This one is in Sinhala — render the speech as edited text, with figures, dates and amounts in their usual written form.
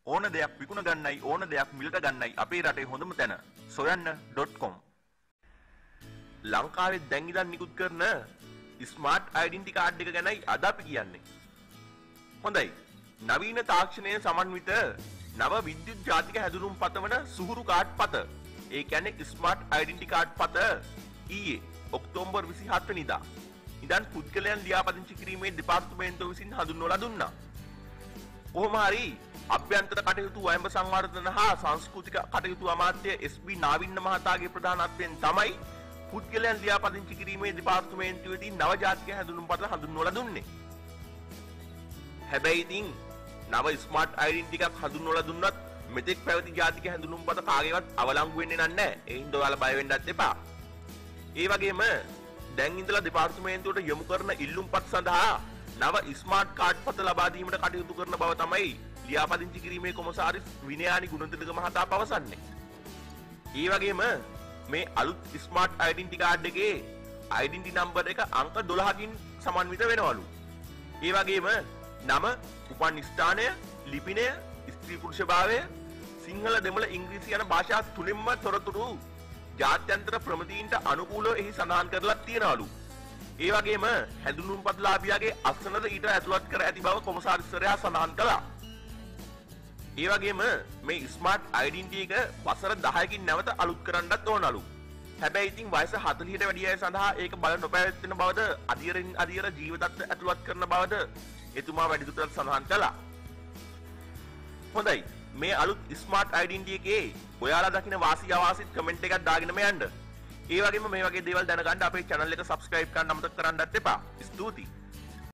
ඕන දෙයක් විකුණ ගන්නයි ඕන දෙයක් මිලට ගන්නයි අපේ රටේ හොඳම තැන soyanna.com. ලංකාවේ දැන් ඉඳන් නිකුත් කරන ස්මාර්ට් ඩෙන්ටිටි කාඩ් එක ගැනයි අද අපි කියන්නේ. හොඳයි. නවීන තාක්ෂණයේ සමන්විත නව විද්‍යුත් ජාතික හැඳුනුම්පත වන සුහුරු කාඩ් පත. ඒ කියන්නේ ස්මාර්ට් ඩෙන්ටිටි කාඩ් පත ඊයේ ඔක්තෝබර් 27 වෙනිදා ඉඳන් පුද්ගලයන් ලියාපදිංචි කිරීමේ දෙපාර්තමේන්තුව විසින් හඳුන්වලා දුන්නා. කොහොම හරි අභ්‍යන්තර කටයුතු වයඹ සංවර්ධන හා සංස්කෘතික කටයුතු අමාත්‍ය SB නාවින්න මහතාගේ ප්‍රධානත්වයෙන් තමයි පුද්ගලයන් ලියාපදිංචි කිරීමේ දෙපාර්තමේන්තුවේදී නව ජාතික හැඳුනුම්පත හඳුන්වලා දුන්නේ. හැබැයි ඉතින් නව ස්මාර්ට් ඩෙන්ටිටි එකක් හඳුන්වලා දුන්නත් මෙතෙක් පැවති ජාතික හැඳුනුම්පත කාගේවත් අවලංගු වෙන්නේ නැහැ. ඒ හින්දා ඔයාලා බය වෙන්නත් එපා. ඒ වගේම දැන් ඉඳලා දෙපාර්තමේන්තුවට යොමු කරන ඉල්ලුම්පත් සඳහා නව ස්මාර්ට් කාඩ් පත ලබා දීමට කටයුතු කරන බව තමයි ලියාපදිංචි කිරීමේ කොමසාරිස් විනයානි ගුණතිලක මහතා පවසන්නේ. ඒ වගේම මේ අලුත් ස්මාර්ට් ඩෙන්ටිටි කාඩ් එකේ ඩෙන්ටිටි නම්බර් එක අංක 12කින් සමන්විත වෙනවලු. ඒ වගේම නම, උපන් ස්ථානය, ලිපිනය, ස්ත්‍රී පුරුෂභාවය, සිංහල දෙමළ ඉංග්‍රීසි යන භාෂා තුනෙන්ම තොරතුරු ජාත්‍යන්තර ප්‍රමිතීන්ට අනුකූලව එහි සඳහන් කරලා තියෙනවලු. ඒ වගේම හැඳුනුම්පත් ලාභියාගේ අසනද ඊට ඇතුළත් කර ඇති බව කොමසාරිස්වරයා සඳහන් කළා. ඒ වගේම මේ ස්මාර්ට් ඩෙන්ටිටි එක වසර 10කින් නැවත අලුත් කරන්නත් ඕනලු. හැබැයි ඉතින් වයස 40ට වැඩි අය සඳහා ඒක බල නොපැවැත්වෙන බවද අධියරින් අධියර ජීවිතත් ඇතුළත් කරන බවද එතුමා වැඩිදුරටත් සඳහන් කළා. හොඳයි. මේ අලුත් ස්මාර්ට් ඩෙන්ටිටි එකේ ඔයාලා දකින්න වාසි අවාසිත් කමෙන්ට් එකක් දාගෙනම යන්න. ඒ වගේම මේ වගේ දේවල් දැනගන්න අපේ channel එක subscribe කරන්න අමතක කරන්නත් එපා. ස්තුතියි.